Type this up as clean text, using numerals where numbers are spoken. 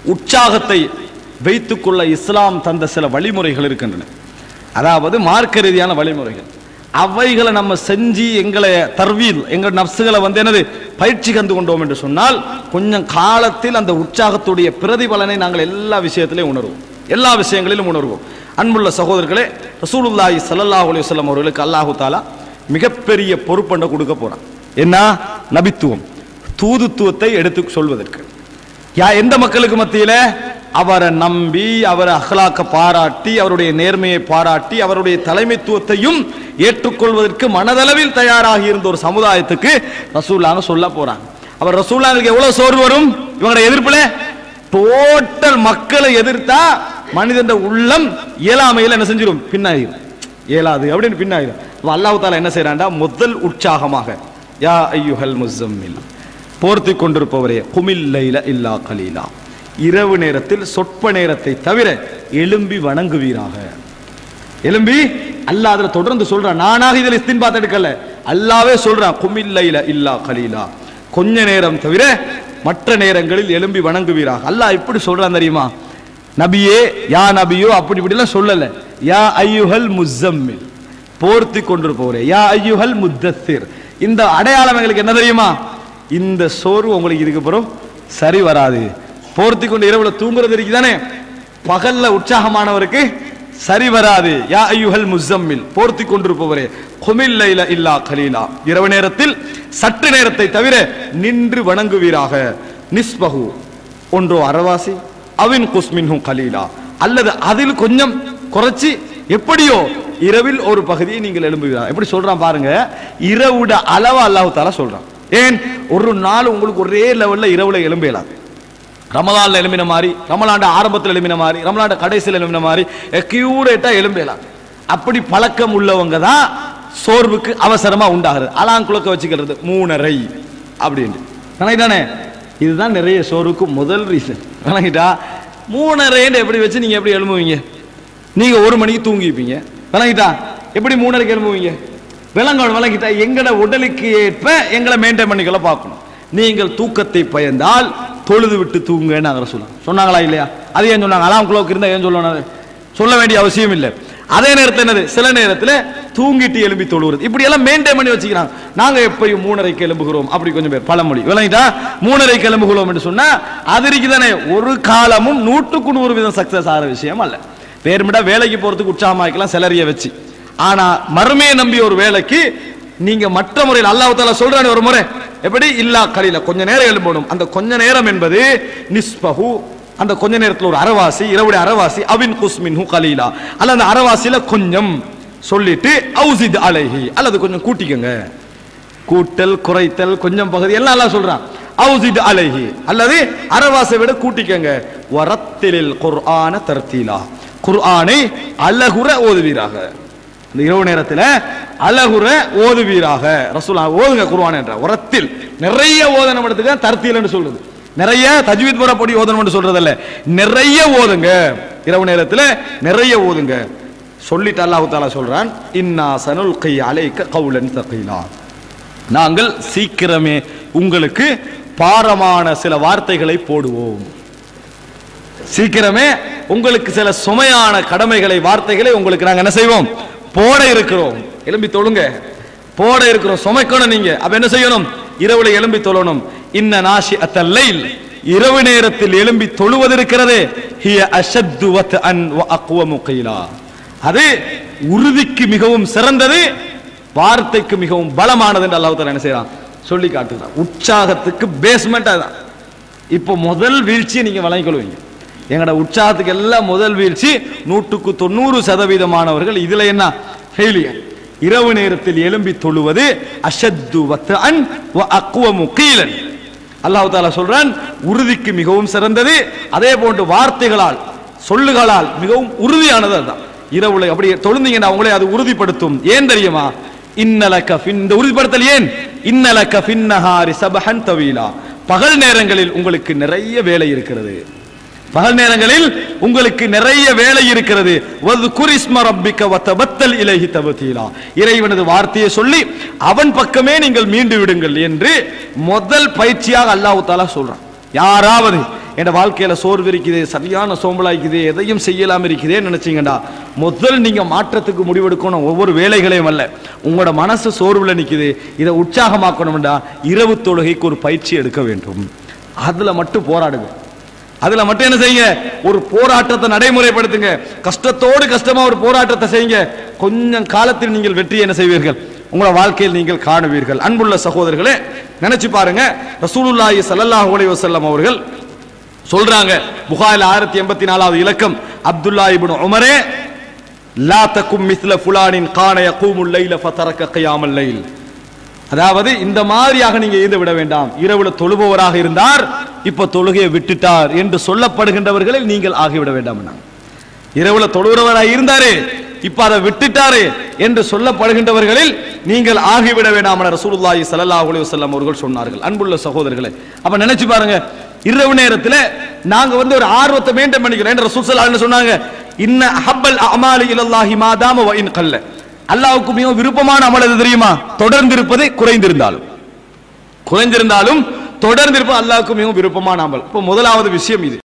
உற்சாகத்தை வைத்துக்கொள்ள இஸ்லாம் தந்த சில வழிமுறைகள் இருக்கின்றன. அதாவது மார்க்க ரீதியான வழிமுறைகள். அவைகளை நம்ம செஞ்சு எங்களை தர்வீல் எங்கள் நப்சுகளை என்னது பயிற்சி கண்டு கொண்டோம் என்று சொன்னால் கொஞ்சம் காலத்தில் அந்த உற்சாகத்துடைய பிரதிபலனை நாங்கள் எல்லா விஷயத்திலையும் உணர்வோம், எல்லா விஷயங்களிலும் உணர்வோம். அன்புள்ள சகோதரர்களே, ரசூலுல்லாஹி ஸல்லல்லாஹு அலைஹி வஸல்லம் அவர்களுக்கு அல்லாஹு தஆலா மிகப்பெரிய பொறுப்பண்ட கொடுக்க போறான். என்ன? நபித்துவம், தூதுத்துவத்தை எடுத்து சொல்வதற்கு. எந்த மக்களுக்கு மத்தியில? அவரை நம்பி, அவரை அஹ்லாக்க பாராட்டி, அவருடைய நேர்மையை பாராட்டி, அவருடைய தலைமைத்துவத்தையும் ஏற்றுக்கொள்வதற்கு மனதளவில் தயாராகி இருந்த ஒரு சமுதாயத்துக்கு ரசூலுல்லாஹ் சொல்ல போறாங்க. அவர் ரசூலுல்லாஹ்வுக்கு எவ்வளவு சோறு வரும் இவங்களுடைய எதிர்ப்புல? டோட்டல் மக்களை எதிர்த்தா மனிதன் உள்ளம் இயலாமையில் என்ன செஞ்சிடும்? பின்னாயிரும். இயலாது அப்படின்னு பின்னாயிரும். அல்லாஹ் தஆலா என்ன செய்யறான்டா, முதல் உற்சாகமாக யா அய்யுஹல் முஸம்மில், போர்த்தி கொண்டிருப்பவரே, குமில் லைல இல்லா கலீலா, இரவு நேரத்தில் சொற்ப நேரத்தை தவிர எழும்பி வணங்குவீராக. எழும்பி அல்லாஹ் அதுல தொடர்ந்து சொல்றான். நானாக இதில் இஸ்தின்பாத் எடுக்கல, அல்லாஹ்வே சொல்றான். குமில் லைல இல்லா கலீலா, கொஞ்ச நேரம் தவிர மற்ற நேரங்களில் எழும்பி வணங்குவீராக. அல்லாஹ் எப்படி சொல்றான் தெரியுமா? நபியே, யா நபியோ அப்படி இப்படிலாம் சொல்லல. யா அய்யுஹல் முஸம்மில், போர்த்தி கொண்டிருப்பவரே, யா அய்யுஹல் முத்தத்திர். இந்த அடையாளம் எங்களுக்கு என்ன தெரியுமா? இந்த சோறு உங்களுக்கு இதுக்கு பிறகு சரி வராது. போர்த்தி கொண்டு இரவுல தூங்குறது இருக்குதானே, பகல்ல உற்சாகமானவருக்கு சரி வராது. யா அய்யுஹல் முஸம்மில், போர்த்தி கொண்டிருப்பவரே, குமில் லைல இல்லா கலீலா, இரவு நேரத்தில் சற்று நேரத்தை தவிர நின்று வணங்குவீராக. நிஸ்பஹு, ஒன்றோ அரைவாசி, அவின் குஸ்மின்ஹு கலீலா, அல்லது அதில் கொஞ்சம் குறைச்சி எப்படியோ இரவில் ஒரு பகுதியை நீங்கள் எழும்புவீரா. எப்படி சொல்றான் பாருங்க, இரவுட அளவு அல்லாஹ் தஆலா சொல்றான். ஏன்? ஒரு நாள் உங்களுக்கு ஒரே லெவல்ல இரவுல எழும்பலாம். ரமலான்ல எழும்பின மாதிரி, ரமலாண்ட ஆரம்பத்தில் எழும்பின மாதிரி, ரமலாண்ட கடைசியில் எழும்பின மாதிரி அக்யூரேட்டா எழும்பலாம். அப்படி பழக்கம் உள்ளவங்க தான் சோர்வுக்கு அவசரமா உண்டாகிறது. அலாங்குளக்க வச்சுக்கிறது 3:30 அப்படின்னு நினைக்கிட்டானே. இதுதான் நிறைய சோர்வுக்கு முதல் ரீசன். விளங்கிட்டா? 3:30 எப்படி வச்சு நீங்க எப்படி எழும்புவீங்க? நீங்க 1 மணிக்கு தூங்கிப்பீங்க. விளங்கிட்டா? எப்படி 3:30 எழும்புவீங்க? விளங்கணும். விளங்கிட்டா? எங்கட உடலுக்கு ஏற்ப எங்களை மெயின்டைன் பண்ணிக்கல பார்க்கணும். நீங்கள் தூக்கத்தை பயந்தால் தொழுது விட்டு தூங்குன்னு நாங்கள் சொன்னாங்களா இல்லையா? அது ஏன் சொன்னாங்க? அலாம் குளோக்கு இருந்தா ஏன் சொல்லணும்? சொல்ல வேண்டிய அவசியம் இல்லை. அதே நேரத்தில் என்னது, சில நேரத்தில் தூங்கிட்டு எழும்பி தொழுகிறது, இப்படி எல்லாம் மெயின்டைன் பண்ணி வச்சுக்கிறாங்க. நாங்க எப்பயும் 3:30 எழும்புகிறோம் அப்படி கொஞ்சம் பேர் பழமொழி. விளங்கிட்டா? 3:30 எழும்புகிறோம் என்று சொன்னா அது இருக்குதானே, ஒரு காலமும் 100% சக்சஸ் ஆகிற விஷயம் அல்ல. வேறுமிடா வேலைக்கு போறதுக்கு உற்சாகமாக்கலாம் சிலரிய வச்சு. ஆனா மறுமையை நம்பி ஒரு வேலைக்கு நீங்க மற்ற முறையில் அல்லாஹ் தஆலா சொல்றானே ஒரு முறை, எப்படி? இல்லா கலீலா, கொஞ்ச நேரம் எழும்பணும். அந்த கொஞ்ச நேரம் என்பது நிஸ்பஹு, அந்த கொஞ்ச நேரத்தில் ஒரு அரைவாசி, இரவுடைய அரைவாசி, அவின் குஸ்மின்ஹு கலீலா, அல்ல அந்த அரைவாசியில கொஞ்சம் சொல்லிட்டு அவுசித் அலைஹி, அல்லது கொஞ்சம் கூட்டிக்கங்க. கூட்டல் குறைத்தல் கொஞ்சம் பகுதி எல்லாம் அல்லாஹ் சொல்றான். அவுசித் அலைஹி, அல்லது அரைவாசியை விட கூட்டிக்கங்க. வரத்திலில் குர்ஆன தர்தீலா, குர்ஆனை அழகுற ஓதுவீராக. இந்த இரவு நேரத்தில் அழகுற ஓதுவீராக. ரசூலுல்லாஹ் ஓதுங்க குர்ஆன் என்ற வரத்தில் நிறைய ஓதனம் எடுத்துக்க தர்தீல் என்று சொல்றது. நிறைய தஜ்வீத் முறைப்படி ஓதனம் என்று சொல்றது அல்ல, நிறைய ஓதுங்க. இரவு நேரத்தில் நிறைய ஓதுங்க. சொல்லிட்டு அல்லாஹ் தஆலா சொல்றான், இன்னா சனுல்கி அலைக கௌலன் தகீலா, நாங்கள் சீக்கிரமே உங்களுக்கு பாரமான சில வார்த்தைகளை போடுவோம். சீக்கிரமே உங்களுக்கு சில சுமையான கடமைகளை, வார்த்தைகளை உங்களுக்கு நாங்க என்ன செய்வோம்? போட இருக்கிறோம். எழும்பி தொழுங்க, போட இருக்கிறோம். சுமைக்கணும் நீங்க. அப்ப என்ன செய்யணும்? இரவுல எழும்பி தொழணும். இன்ன நாஷிஅத்தல் லைல், இரவு நேரத்தில் எழும்பி தொழுவது இருக்கிறதே, ஹிய அஷத்து வத்அன் வ அக்வமு கீலா, அது உறுதிக்கு மிகவும் சிறந்தது, வார்த்தைக்கு மிகவும் பலமானது என்று அல்லாஹ் தஆலா என்ன செய்றான்? சொல்லி காட்டுகிறான். உற்சாகத்துக்கு பேஸ்மெண்ட் அதுதான். இப்போ முதல் வீழ்ச்சியை நீங்க வழங்கிக் கொள்வீங்க. எங்கட உற்சாகத்துக்கு எல்லாம் முதல் வீழ்ச்சி 100% இதுல என்ன ஃபெயிலியர். இரவு நேரத்தில் எழும்பி தொழுவது அஷத்து வத்அன் வ அக்வமு கீலன். அல்லாஹ் தஆலா சொல்றான், உறுதிக்கு மிகவும் சிறந்தது, அதே போன்று வார்த்தைகளால் சொல்லுகளால் மிகவும் உறுதியானது. அதுதான் இரவுல அப்படி தொழுந்தீங்கன்னா அவங்களே அது உறுதிப்படுத்தும். ஏன் தெரியுமா? இன்னலக இந்த உறுதிப்படுத்தல் ஏன்? இன்னலக ஃபின்னஹாரி சபஹன் தவீலா, பகல் நேரங்களில் உங்களுக்கு நிறைய வேலை இருக்கிறது. பகல் நேரங்களில் உங்களுக்கு நிறைய வேலை இருக்கிறது. வذ்குர் இஸ்ம ரப்பிக வதபத்தல் இலைஹி தபதீலா, இறைவனது வார்த்தையை சொல்லி அவன் பக்கமே நீங்கள் மீண்டு விடுங்கள் என்று முதல் பயிற்சியாக அல்லாஹ் தஆலா சொல்றான். யாராவது என் வாழ்க்கையில சோர்வு இருக்குது, சரியான சோம்பலாய்க்குது, எதையும் செய்யலாம் இருக்குதே நினைச்சீங்கடா, முதல் நீங்க மாற்றத்துக்கு முடிவெடுக்கணும். ஒவ்வொரு வேலைகளையும் அல்ல, உங்களோட மனசு சோர்வுல நிக்குது, இதை உற்சாகமாக்கணும்டா இரவு தொழுகைக்கு ஒரு பயிற்சி எடுக்க வேண்டும். அதுல மட்டும் போராடுங்க, அதுல மட்டும் என்ன செய்யுங்க, ஒரு போராட்டத்தை நடைமுறைப்படுத்துங்க. கஷ்டத்தோடு கஷ்டமா ஒரு போராட்டத்தை செய்யுங்க. கொஞ்சம் காலத்தில் நீங்கள் வெற்றி என்ன செய்வீர்கள், உங்களோட வாழ்க்கையில் நீங்கள் காணுவீர்கள். அன்புள்ள சகோதரர்களே, நினைச்சு பாருங்க, ரசூலுல்லாஹி ஸல்லல்லாஹு அலைஹி வஸல்லம் அவர்கள் சொல்றாங்க, புகாரில் 1084வது இலக்கம், அப்துல்லா இப்னு உமரே லா தகும் மிஸ்ல ஃபுலானின் கான யகூமுல் லைல ஃபதரக கியாமல் லைல். அதாவது இந்த மாதிரியாக நீங்க இருந்து விட வேண்டாம், இரவுல தொழுபவராக இருந்தார், இப்ப தொழுகையை விட்டுட்டார் என்று சொல்லப்படுகின்றவர்களில் நீங்கள் ஆகிவிட வேண்டாம். இரவுல தொழுகிறவராக இருந்தாரு, இப்ப அதை விட்டுட்டாரு என்று சொல்லப்படுகின்றவர்களில் நீங்கள் ஆகிவிட வேண்டாம் என ரசூலுல்லாஹி ஸல்லல்லாஹு அலைஹி வஸல்லம் அவர்கள் சொன்னார்கள். அன்புள்ள சகோதரர்களே, அப்ப நினைச்சு பாருங்க, இரவு நேரத்தில் நாங்க ஒரு ஆர்வத்தை மெயின்டைன் பண்ணிக்கிறோம். ரசூல் ஸல்லல்லாஹு அலைஹி வஸல்லம் சொன்னாங்க, இன்ன அஹப்பல் அமாலி இலல்லாஹி மா தாம வ இன் கல்ல. அல்லாஹ்வுக்கு மிகவும் விருப்பமான அமல் எது தெரியுமா? தொடர்ந்து இருப்பது, குறைந்திருந்தாலும் தொடர்ந்து இருப்பது அல்லாஹ்வுக்கு மிகவும் விருப்பமான அமல். இப்போ முதலாவது விஷயம் இது.